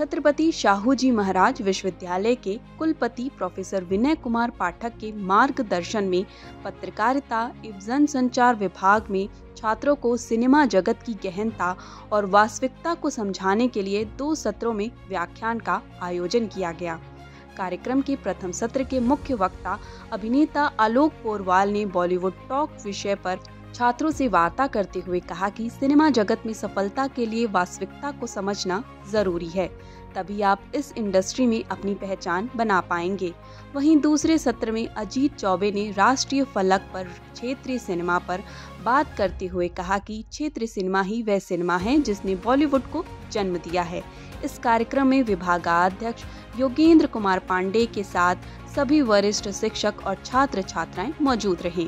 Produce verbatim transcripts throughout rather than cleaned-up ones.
छत्रपति शाहूजी महाराज विश्वविद्यालय के कुलपति प्रोफेसर विनय कुमार पाठक के मार्गदर्शन में पत्रकारिता एवं जनसंचार विभाग में छात्रों को सिनेमा जगत की गहनता और वास्तविकता को समझाने के लिए दो सत्रों में व्याख्यान का आयोजन किया गया। कार्यक्रम के प्रथम सत्र के मुख्य वक्ता अभिनेता आलोक पोरवाल ने बॉलीवुड टॉक विषय पर छात्रों से वार्ता करते हुए कहा कि सिनेमा जगत में सफलता के लिए वास्तविकता को समझना जरूरी है, तभी आप इस इंडस्ट्री में अपनी पहचान बना पाएंगे। वहीं दूसरे सत्र में अजीत चौबे ने राष्ट्रीय फलक पर क्षेत्रीय सिनेमा पर बात करते हुए कहा कि क्षेत्रीय सिनेमा ही वह सिनेमा है जिसने बॉलीवुड को जन्म दिया है। इस कार्यक्रम में विभागाध्यक्ष योगेंद्र कुमार पांडे के साथ सभी वरिष्ठ शिक्षक और छात्र छात्राएं मौजूद रहे।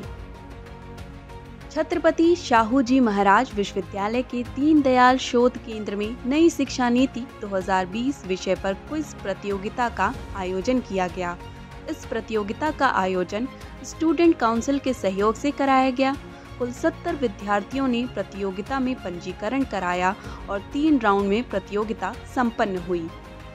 छत्रपति शाहूजी महाराज विश्वविद्यालय के दीनदयाल शोध केंद्र में नई शिक्षा नीति दो हज़ार बीस विषय पर क्विज प्रतियोगिता का आयोजन किया गया। इस प्रतियोगिता का आयोजन स्टूडेंट काउंसिल के सहयोग से कराया गया। कुल सत्तर विद्यार्थियों ने प्रतियोगिता में पंजीकरण कराया और तीन राउंड में प्रतियोगिता संपन्न हुई।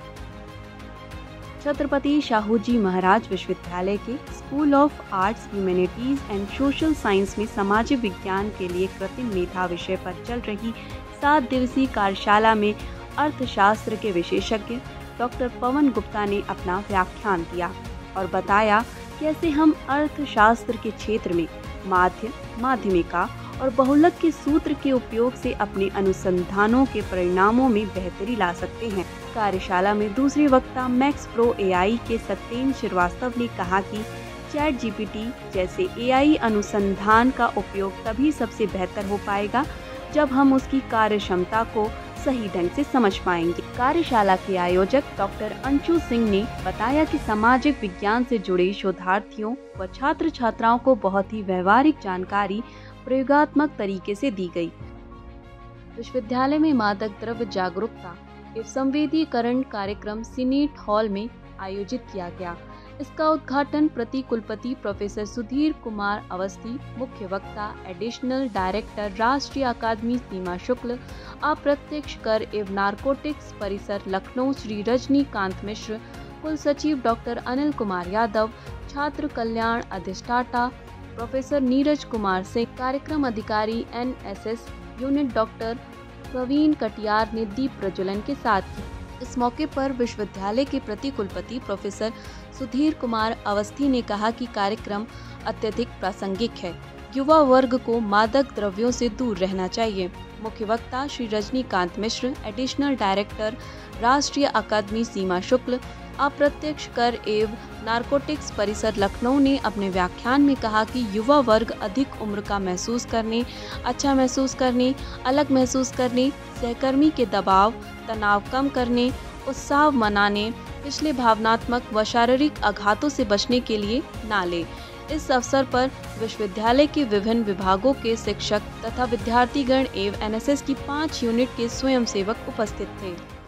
छत्रपति शाहूजी महाराज विश्वविद्यालय के school of arts, humanities and social science में सामाजिक विज्ञान के लिए कृत्रिम मेधा विषय पर चल रही सात दिवसीय कार्यशाला में अर्थशास्त्र के विशेषज्ञ डॉक्टर पवन गुप्ता ने अपना व्याख्यान दिया और बताया कैसे हम अर्थशास्त्र के क्षेत्र में माध्य, माध्यमिका और बहुलक के सूत्र के उपयोग से अपने अनुसंधानों के परिणामों में बेहतरी ला सकते हैं। कार्यशाला में दूसरे वक्ता मैक्स प्रो एआई के सत्येंद्र श्रीवास्तव ने कहा कि चैट जीपीटी जैसे एआई अनुसंधान का उपयोग तभी सबसे बेहतर हो पाएगा जब हम उसकी कार्य क्षमता को सही ढंग से समझ पाएंगे। कार्यशाला के आयोजक डॉक्टर अंशु सिंह ने बताया कि सामाजिक विज्ञान से जुड़े शोधार्थियों व छात्र छात्राओं को बहुत ही व्यवहारिक जानकारी प्रयोगात्मक तरीके से दी गई। विश्वविद्यालय में मादक द्रव्य जागरूकता एवं संवेदीकरण कार्यक्रम सीनेट हॉल में आयोजित किया गया। इसका उद्घाटन प्रति कुलपति प्रोफेसर सुधीर कुमार अवस्थी, मुख्य वक्ता एडिशनल डायरेक्टर राष्ट्रीय अकादमी सीमा शुक्ल, अप्रत्यक्ष कर एवं नारकोटिक्स परिसर लखनऊ श्री रजनीकांत मिश्र, कुल सचिव डॉक्टर अनिल कुमार यादव, छात्र कल्याण अधिष्ठाता प्रोफेसर नीरज कुमार सिंह, कार्यक्रम अधिकारी NSS unit doctor Praveen Katiyar ने दीप प्रज्वलन के साथ की। इस मौके पर विश्वविद्यालय के प्रति कुलपति प्रोफेसर सुधीर कुमार अवस्थी ने कहा कि कार्यक्रम अत्यधिक प्रासंगिक है। युवा वर्ग को मादक द्रव्यों से दूर रहना चाहिए। मुख्य वक्ता श्री रजनीकांत मिश्र, एडिशनल डायरेक्टर राष्ट्रीय अकादमी सीमा शुक्ल, अप्रत्यक्ष कर एवं नारकोटिक्स परिसर लखनऊ ने अपने व्याख्यान में कहा कि युवा वर्ग अधिक उम्र का महसूस करने, अच्छा महसूस करने, अलग महसूस करने, सहकर्मी के दबाव, तनाव कम करने, उत्साह मनाने, पिछले भावनात्मक व शारीरिक आघातों से बचने के लिए ना ले। इस अवसर पर विश्वविद्यालय के विभिन्न विभागों के शिक्षक तथा विद्यार्थीगण एवं एनएसएस की पाँच यूनिट के स्वयंसेवक उपस्थित थे।